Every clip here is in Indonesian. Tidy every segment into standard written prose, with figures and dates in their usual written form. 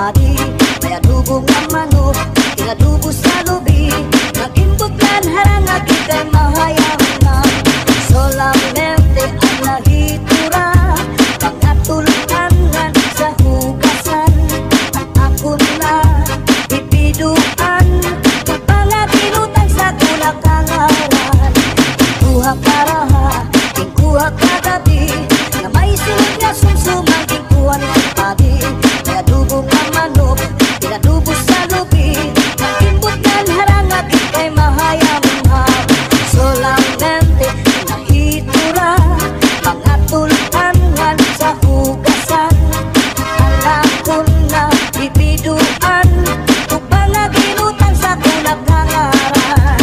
padi, kaya dubong ang manok, kinadubo sa lubi, nagimbot kan harang at ikay mahayang. Solamente ang nahitura, pangatulunan sa hugasan, at ako na ipiduan, kapangatinutan sa tulak kangaran. Kuha karaha, kuha kagabi, na may sunod nga sumsumang kuha ng padi, kaya dubong ang manok, kinadubo sa lubi, nagimbot kan harang at ikay mahayang. Solamente nahitura, pangatulunan sa hugasan, alam ko na ibiduan, upang naginutan sa tulak hangaran.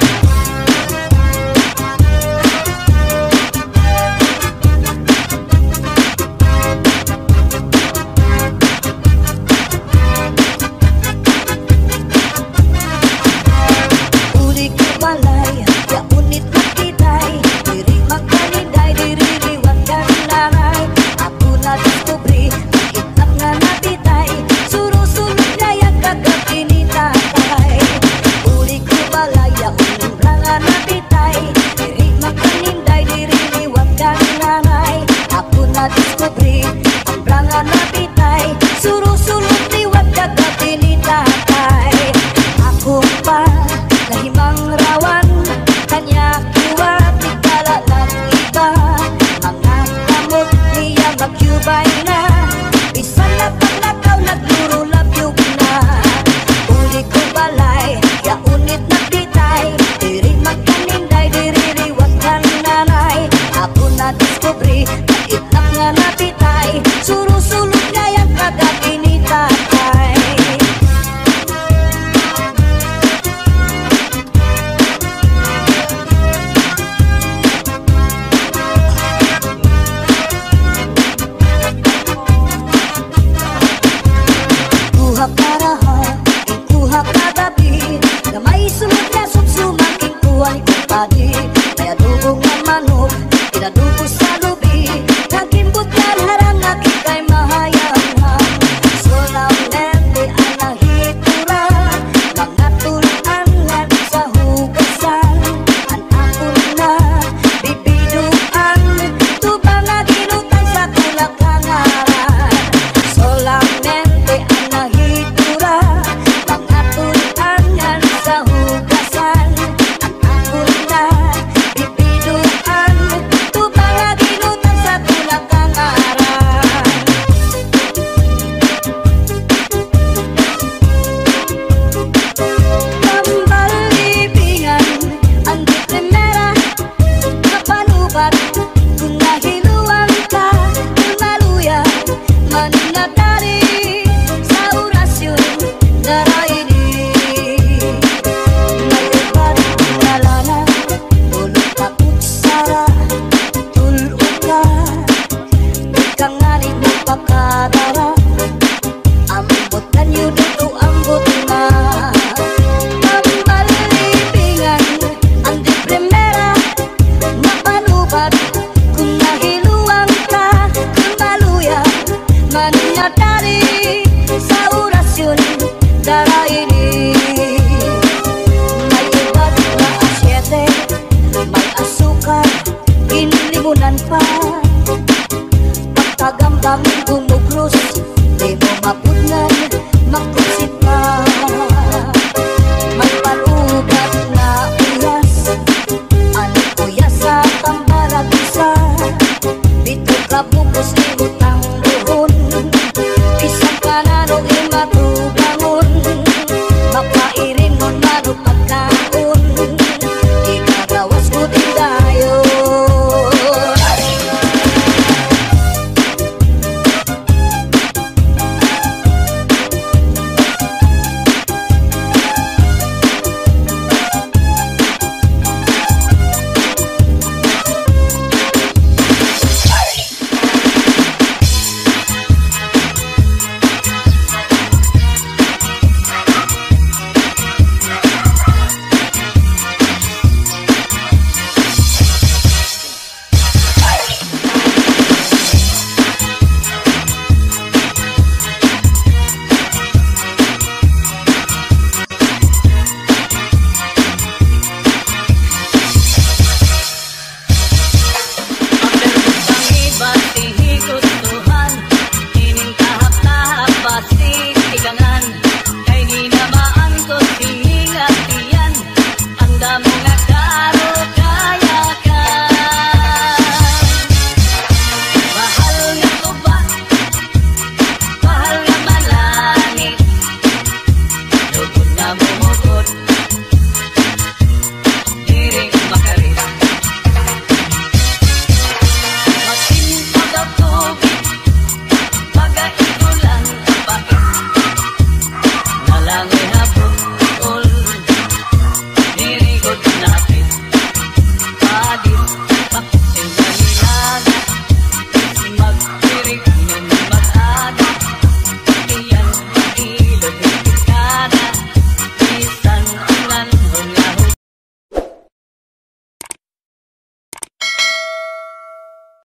Uli ko balay, ya unit magkitay, diri magkaniday, diri liwat kanlaray. Ako na diskubri, magitap nga napitay, surusulog gayag kagabi ni tatay. Uli ko balay, ya unit nga napitay, diri magkaninday, diri liwat kanlaray. Ako na diskubri, ang nga napitay, surusulog liwat kagabi ni tatay. Ako pa nahimang rawan, kanya kuha tigala ng iba, mga kamot niya magyubay na, bisan na paglakaw nagluro labyog na. Uli ko balay, ya unit nagtitay, diri magkaninday, diri riwag kan nanay. Ako na diskubri, naitlap nga napitay, surusulog nga yung kagabi ni tatay. Kuha karaha, kuha kagabi, na may sunod na sumsumang kuha ni padi, kaya dubong ang manok, kinadubo sa lubi, nagimbot kan harang at ikay mahayang. Solamente ang nahitura, mga tulunan sa hugasan, ang ako na bibiduan, tubang naginutan sa tulak hangaran. Solamente ang nahitura, mga tulunan sa hugasan, ang ako na bibiduan, tubang naginutan sa tulak hangaran. Kambal libingan, ang di primera, kapanubat